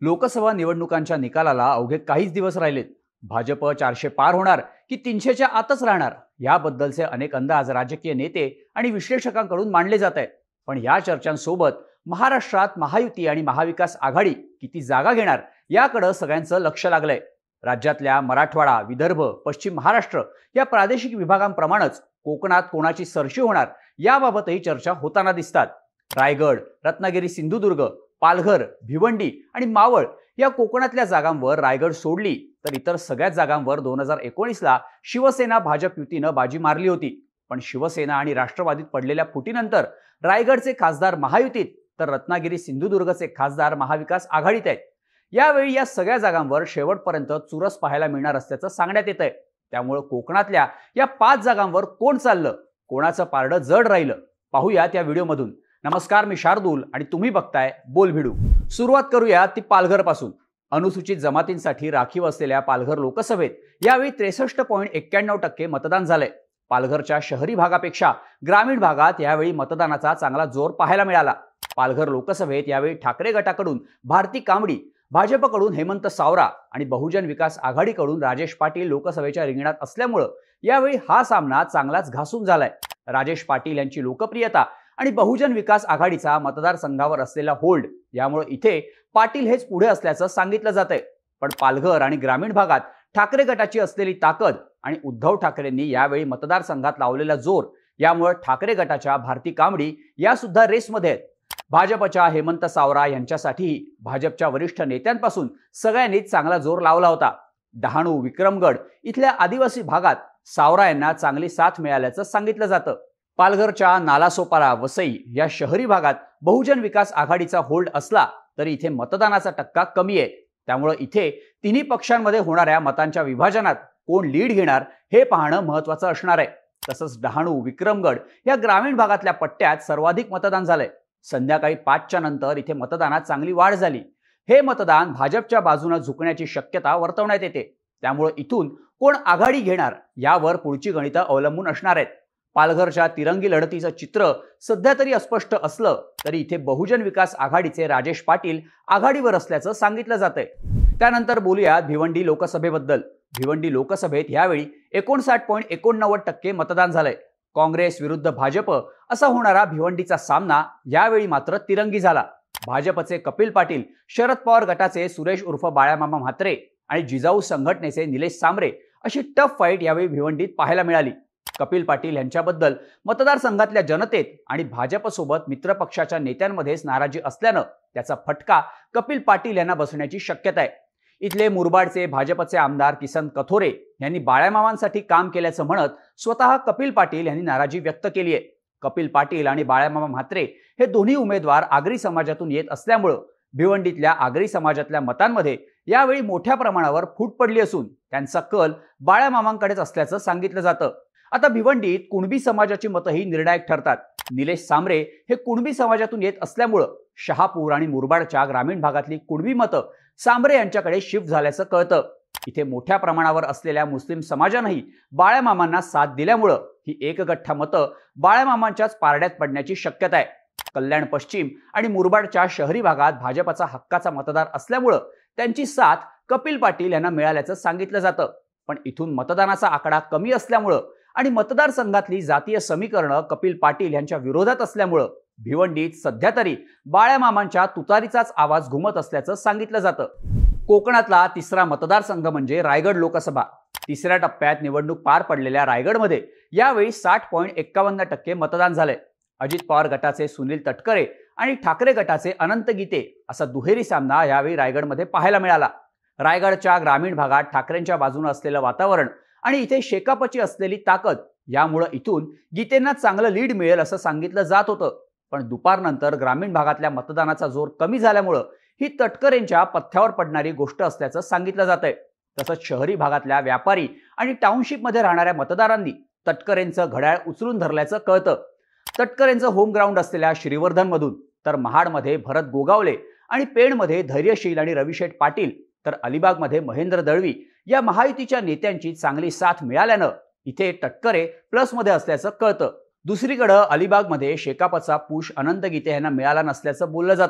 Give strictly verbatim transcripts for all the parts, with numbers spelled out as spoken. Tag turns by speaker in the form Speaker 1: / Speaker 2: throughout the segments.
Speaker 1: लोकसभा निवडणुकांच्या निकालाला अवघे काहीच दिवस राहिलेत. भाजप चारशे पार होणार की तीनशेच्या आतच राहणार याबद्दलचे अनेक अंदाज राजकीय नेते आणि विश्लेषकांकडून मांडले जात आहेत. पण या चर्चांसोबत महाराष्ट्रात महायुती आणि महाविकास आघाडी किती जागा घेणार याकडे सगळ्यांचं लक्ष लागलंय. राज्यातल्या मराठवाडा, विदर्भ, पश्चिम महाराष्ट्र या प्रादेशिक विभागांप्रमाणेच कोकणात कोणाची सरशी होणार याबाबतही चर्चा होताना दिसतात. रायगड, रत्नागिरी, सिंधुदुर्ग, पालघर, भिवंडी आणि मावळ या कोकणातल्या जागांवर रायगड सोडली तर इतर सगळ्याच जागांवर दोन हजार एकोणीस ला शिवसेना भाजप युतीनं बाजी मारली होती. पण शिवसेना आणि राष्ट्रवादीत पडलेल्या फुटीनंतर रायगडचे खासदार महायुतीत तर रत्नागिरी, सिंधुदुर्गचे खासदार महाविकास आघाडीत आहेत. यावेळी या सगळ्या जागांवर शेवटपर्यंत चुरस पाहायला मिळणार असल्याचं सांगण्यात येत आहे. त्यामुळे कोकणातल्या या पाच जागांवर कोण चाललं, कोणाचं पारडं जड राहिलं, पाहूयात या व्हिडिओमधून. नमस्कार, मी शार्दूल आणि तुम्ही बघताय बोलभिडू. सुरुवात करूया ती पालघर पासून. अनुसूचित जमातींसाठी राखीव असलेल्या पालघर लोकसभेत यावेळी त्रेसष्ट पॉईंट एक्क्याण्णव टक्के मतदान झालंय. पालघरच्या शहरी भागापेक्षा ग्रामीण भागात यावेळी मतदानाचा चांगला जोर पाहायला मिळाला. पालघर लोकसभेत यावेळी ठाकरे गटाकडून भारती कांबडी, भाजपकडून हेमंत सावरा आणि बहुजन विकास आघाडीकडून राजेश पाटील लोकसभेच्या रिंगणात असल्यामुळे यावेळी हा सामना चांगलाच घासून झालाय. राजेश पाटील यांची लोकप्रियता आणि बहुजन विकास आघाडीचा मतदारसंघावर असलेला होल्ड यामुळे इथे पाटील हेच पुढे असल्याचं सांगितलं जातंय. पण पालघर आणि ग्रामीण भागात ठाकरे गटाची असलेली ताकद आणि उद्धव ठाकरेंनी यावेळी मतदारसंघात लावलेला जोर यामुळे ठाकरे गटाच्या भारती कांबडी या सुद्धा रेसमध्ये आहेत. भाजपच्या हेमंत सावरा यांच्यासाठीही भाजपच्या वरिष्ठ नेत्यांपासून सगळ्यांनीच चांगला जोर लावला होता. डहाणू, विक्रमगड इथल्या आदिवासी भागात सावरा यांना चांगली साथ मिळाल्याचं सांगितलं जातं. पालघरच्या नालासोपारा, वसई या शहरी भागात बहुजन विकास आघाडीचा होल्ड असला तरी इथे मतदानाचा टक्का कमी आहे. त्यामुळे इथे तिन्ही पक्षांमध्ये होणाऱ्या मतांच्या विभाजनात कोण लीड घेणार हे पाहणं महत्त्वाचं असणार आहे. तसंच डहाणू, विक्रमगड या ग्रामीण भागातल्या पट्ट्यात सर्वाधिक मतदान झालंय. संध्याकाळी पाचच्या नंतर इथे मतदानात चांगली वाढ झाली. हे मतदान भाजपच्या बाजूने झुकण्याची शक्यता वर्तवण्यात येते. त्यामुळे इथून कोण आघाडी घेणार यावर पुढची गणितं अवलंबून असणार आहेत. पालघरच्या तिरंगी लढतीचं चित्र सध्या तरी अस्पष्ट असलं तरी इथे बहुजन विकास आघाडीचे राजेश पाटील आघाडीवर असल्याचं सांगितलं जातंय. त्यानंतर बोलूयात भिवंडी लोकसभेबद्दल. भिवंडी लोकसभेत यावेळी एकोणसाठ पॉईंट एकोणनव्वद टक्के मतदान झालंय. काँग्रेस विरुद्ध भाजप असा होणारा भिवंडीचा सामना यावेळी मात्र तिरंगी झाला. भाजपचे कपिल पाटील, शरद पवार गटाचे सुरेश उर्फ बाळामामा म्हात्रे आणि जिजाऊ संघटनेचे निलेश सांबरे अशी टफ फाईट यावेळी भिवंडीत पाहायला मिळाली. कपिल पाटील यांच्याबद्दल मतदारसंघातल्या जनतेत आणि भाजपसोबत मित्रपक्षाच्या नेत्यांमध्येच नाराजी असल्यानं त्याचा फटका कपिल पाटील यांना बसण्याची शक्यता आहे. इथले मुरबाडचे भाजपचे आमदार किसन कथोरे यांनी बाळामामांसाठी काम केल्याचं म्हणत स्वतः कपिल पाटील यांनी नाराजी व्यक्त केली आहे. कपिल पाटील आणि बाळामामा म्हात्रे हे दोन्ही उमेदवार आगरी समाजातून येत असल्यामुळं भिवंडीतल्या आगरी समाजातल्या मतांमध्ये यावेळी मोठ्या प्रमाणावर फूट पडली असून त्यांचा कल बाळामामांकडेच असल्याचं सांगितलं जातं. आता भिवंडीत कुणबी समाजाची मतंही निर्णायक ठरतात. निलेश सांबरे हे कुणबी समाजातून येत असल्यामुळं शहापूर आणि मुरबाडच्या ग्रामीण भागातली कुणबी मतं सांबरे यांच्याकडे शिफ्ट झाल्याचं कळतं. इथे मोठ्या प्रमाणावर असलेल्या मुस्लिम समाजानंही बाळामामांना साथ दिल्यामुळं ही एकगठ्ठा मतं बाळामामांच्याच पारड्यात पडण्याची शक्यता आहे. कल्याण पश्चिम आणि मुरबाडच्या शहरी भागात भाजपचा हक्काचा मतदार असल्यामुळं त्यांची साथ कपिल पाटील यांना मिळाल्याचं सांगितलं जातं. पण इथून मतदानाचा आकडा कमी असल्यामुळं आणि मतदारसंघातली जातीय समीकरणं कपिल पाटील यांच्या विरोधात असल्यामुळं भिवंडीत सध्या तरी बाळामामांच्या तुतारीचाच आवाज घुमत असल्याचं सांगितलं जातं. कोकणातला तिसरा मतदारसंघ म्हणजे रायगड लोकसभा. तिसऱ्या टप्प्यात निवडणूक पार पडलेल्या रायगडमध्ये यावेळी साठ पॉईंट एक्कावन्न टक्के मतदान झालंय. अजित पवार गटाचे सुनील तटकरे आणि ठाकरे गटाचे अनंत गीते असा दुहेरी सामना यावेळी रायगडमध्ये पाहायला मिळाला. रायगडच्या ग्रामीण भागात ठाकरेंच्या बाजूने असलेलं वातावरण आणि इथे शेकापची असलेली ताकद यामुळे इथून गीतेंना चांगलं लीड मिळेल असं सांगितलं जात होतं. पण दुपारनंतर ग्रामीण भागातल्या मतदानाचा जोर कमी झाल्यामुळं ही तटकरेंच्या पथ्यावर पडणारी गोष्ट असल्याचं सांगितलं जातंय. तसंच शहरी भागातल्या व्यापारी आणि टाउनशिपमध्ये राहणाऱ्या मतदारांनी तटकरेंचं घड्याळ उचलून धरल्याचं कळतं. तटकरेंचं होम ग्राउंड असलेल्या श्रीवर्धनमधून तर महाडमध्ये भरत गोगावले आणि पेणमध्ये धैर्यशील आणि रविशेठ पाटील तर अलिबागमध्ये महेंद्र दळवी या महायुतीच्या नेत्यांची चांगली साथ मिळाल्यानं इथे तटकरे प्लसमध्ये असल्याचं कळतं. दुसरीकडे अलिबागमध्ये शेकापचा पुश अनंत गीते यांना मिळाला नसल्याचं बोललं जातं.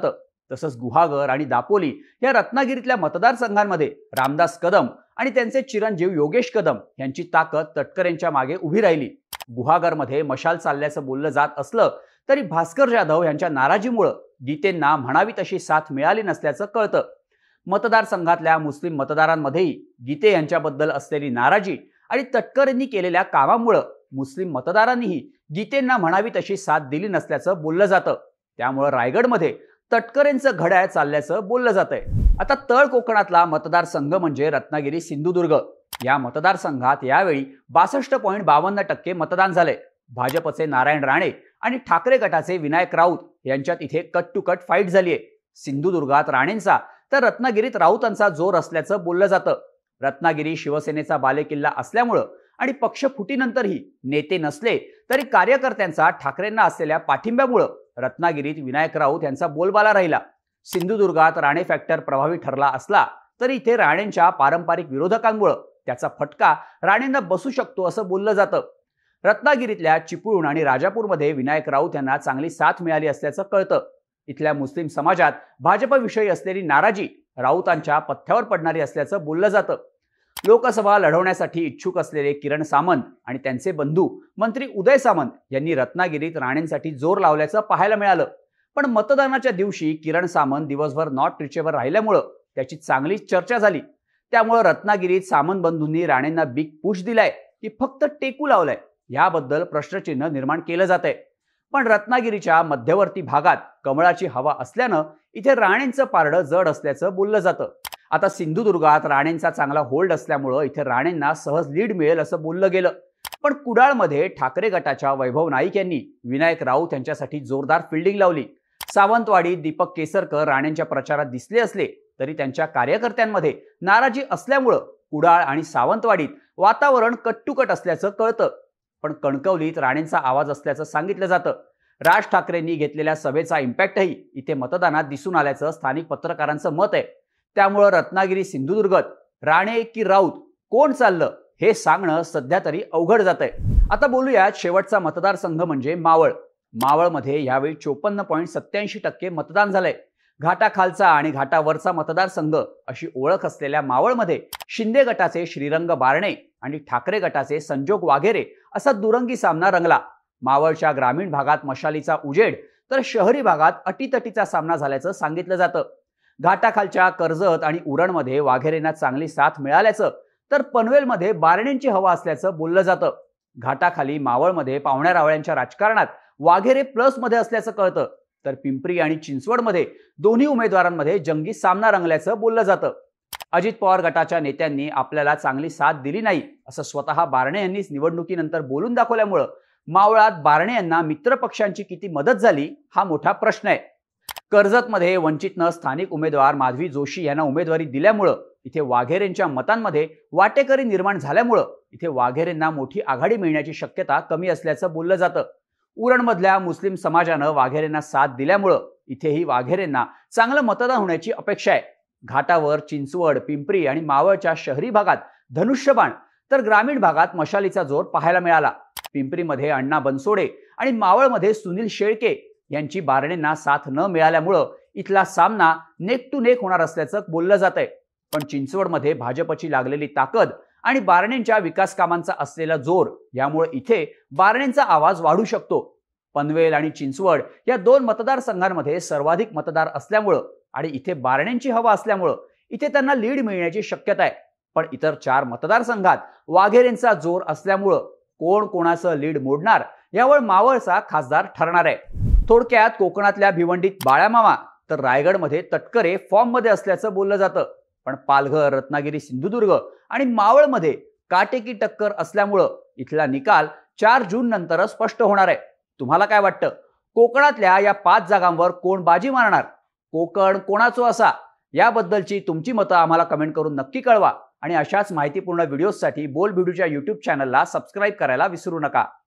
Speaker 1: तसंच गुहागर आणि दापोली या रत्नागिरीतल्या मतदारसंघांमध्ये रामदास कदम आणि त्यांचे चिरंजीव योगेश कदम यांची ताकद तटकरेंच्या मागे उभी राहिली. गुहागरमध्ये मशाल चालल्याचं बोललं जात असलं तरी भास्कर जाधव यांच्या नाराजीमुळे गीतेंना म्हणावी तशी साथ मिळाली नसल्याचं कळतं. मतदारसंघातल्या मुस्लिम मतदारांमध्येही गीते यांच्याबद्दल असलेली नाराजी आणि तटकरेंनी केलेल्या कामामुळे मुस्लिम मतदारांनीही गीतेंना म्हणावी तशी साथ दिली नसल्याचं बोललं जातं. त्यामुळे रायगडमध्ये तटकरेंचं घड्याळ चालल्याचं बोललं जातंय. आता तळ कोकणातला मतदारसंघ म्हणजे रत्नागिरी सिंधुदुर्ग. या मतदारसंघात यावेळी बासष्ट पॉईंट बावन्न टक्के मतदान झाले. भाजपचे नारायण राणे आणि ठाकरे गटाचे विनायक राऊत यांच्यात इथे कट टू कट फाईट झालीय. सिंधुदुर्गात राणेंचा तर रत्नागिरीत राऊतांचा जोर असल्याचं बोललं जातं. रत्नागिरी शिवसेनेचा बालेकिल्ला असल्यामुळं आणि पक्ष फुटीनंतरही नेते नसले तरी कार्यकर्त्यांचा ठाकरेंना असलेल्या पाठिंब्यामुळं रत्नागिरीत विनायक राऊत यांचा बोलबाला राहिला. सिंधुदुर्गात राणे फॅक्टर प्रभावी ठरला असला तरी इथे राणेंच्या पारंपरिक विरोधकांमुळं त्याचा फटका राणेंना बसू शकतो असं बोललं जातं. रत्नागिरीतल्या चिपळूण आणि राजापूरमध्ये विनायक राऊत यांना चांगली साथ मिळाली असल्याचं कळतं. इथल्या मुस्लिम समाजात भाजपविषयी असलेली नाराजी राऊतांच्या पथ्यावर पडणारी असल्याचं बोललं जातं. लोकसभा लढवण्यासाठी इच्छुक असलेले किरण सामंत आणि त्यांचे बंधू मंत्री उदय सामंत यांनी रत्नागिरीत राणेंसाठी जोर लावल्याचं पाहायला मिळालं. पण मतदानाच्या दिवशी किरण सामंत दिवसभर नॉट रिचेबल राहिल्यामुळं त्याची चांगलीच चर्चा झाली. त्यामुळे रत्नागिरीत सामंत बंधूंनी राणेंना बिग पुश दिलाय की फक्त टेकू लावलाय याबद्दल प्रश्नचिन्ह निर्माण केलं जात आहे. पण रत्नागिरीच्या मध्यवर्ती भागात कमळाची हवा असल्यानं इथे राणेंचं पारडं जड असल्याचं बोललं जातं. आता सिंधुदुर्गात राणेंचा चांगला होल्ड असल्यामुळं इथे राणेंना सहज लीड मिळेल असं बोललं गेलं. पण कुडाळमध्ये ठाकरे गटाच्या वैभव नाईक यांनी विनायक राऊत यांच्यासाठी जोरदार फिल्डिंग लावली. सावंतवाडीत दीपक केसरकर राणेंच्या प्रचारात दिसले असले तरी त्यांच्या कार्यकर्त्यांमध्ये नाराजी असल्यामुळं कुडाळ आणि सावंतवाडीत वातावरण कट्टुकट असल्याचं कळतं. पण कणकवलीत राणेंचा आवाज असल्याचं सांगितलं जातं. राज ठाकरेंनी घेतलेल्या सभेचा इम्पॅक्टही इथे मतदानात दिसून आल्याचं स्थानिक पत्रकारांचं मत आहे. त्यामुळं रत्नागिरी सिंधुदुर्गात राणे की राऊत कोण चाललं हे सांगणं सध्या तरी अवघड जात आहे. आता बोलूयात शेवटचा मतदारसंघ म्हणजे मावळ. मावळमध्ये यावेळी चोपन्न पॉईंट सत्याऐंशी टक्के मतदान झालंय. घाटाखालचा आणि घाटावरचा मतदारसंघ अशी ओळख असलेल्या मावळमध्ये शिंदे गटाचे श्रीरंग बारणे आणि ठाकरे गटाचे संजोग वाघेरे असा दुरंगी सामना रंगला. मावळच्या ग्रामीण भागात मशालीचा उजेड तर शहरी भागात अटीतटीचा सामना झाल्याचं सांगितलं जातं. घाटाखालच्या कर्जत आणि उरणमध्ये वाघेरेंना चांगली साथ मिळाल्याचं तर पनवेलमध्ये बारणेंची हवा असल्याचं बोललं जातं. घाटाखाली मावळमध्ये पाहुण्या रावळ्यांच्या राजकारणात वाघेरे प्लस मध्ये असल्याचं कळतं. तर पिंपरी आणि चिंचवडमध्ये दोन्ही उमेदवारांमध्ये जंगी सामना रंगल्याचं बोललं जातं. अजित पवार गटाच्या नेत्यांनी आपल्याला चांगली साथ दिली नाही असं स्वतः बारणे यांनीच निवडणुकीनंतर बोलून दाखवल्यामुळं मावळात बारणे यांना मित्र पक्षांची किती मदत झाली हा मोठा प्रश्न आहे. कर्जतमध्ये वंचितनं स्थानिक उमेदवार माधवी जोशी यांना उमेदवारी दिल्यामुळं इथे वाघेरेंच्या मतांमध्ये वाटेकरी निर्माण झाल्यामुळं इथे वाघेरेंना मोठी आघाडी मिळण्याची शक्यता कमी असल्याचं बोललं जातं. उरणमधल्या मुस्लिम समाजानं वाघेरेंना साथ दिल्यामुळं इथेही वाघेरेंना चांगलं मतदान होण्याची अपेक्षा आहे. घाटावर चिंचवड, पिंपरी आणि मावळच्या शहरी भागात धनुष्यबाण तर ग्रामीण भागात मशालीचा जोर पाहायला मिळाला. पिंपरीमध्ये अण्णा बनसोडे आणि मावळमध्ये सुनील शेळके यांची बारणेंना साथ न मिळाल्यामुळं इथला सामना नेक टू नेक होणार असल्याचं बोललं जात आहे. पण चिंचवडमध्ये भाजपची लागलेली ताकद आणि बारणेंच्या विकास कामांचा असलेला जोर यामुळे इथे बारणेंचा आवाज वाढू शकतो. पनवेल आणि चिंचवड या दोन मतदारसंघांमध्ये सर्वाधिक मतदार असल्यामुळं आणि इथे बारणेंची हवा असल्यामुळं इथे त्यांना लीड मिळण्याची शक्यता आहे. पण इतर चार मतदारसंघात वाघेरेंचा जोर असल्यामुळं कोण कोणाचं लीड मोडणार यावर मावळचा खासदार ठरणार आहे. थोडक्यात कोकणातल्या भिवंडीत बाळामामा तर रायगडमध्ये तटकरे फॉर्म मध्ये असल्याचं बोललं जातं. पण पालघर, रत्नागिरी, सिंधुदुर्ग आणि मावळमध्ये काटेकी टक्कर असल्यामुळं इथला निकाल चार जून नंतरच स्पष्ट होणार आहे. तुम्हाला काय वाटतं? कोकणातल्या या पाच जागांवर कोण बाजी मारणार? कोकण कोणाचो असा याबद्दलची तुमची मतं आम्हाला कमेंट करून नक्की कळवा आणि अशाच माहितीपूर्ण व्हिडिओसाठी बोल भिडूच्या यूट्यूब चॅनलला सबस्क्राईब करायला विसरू नका.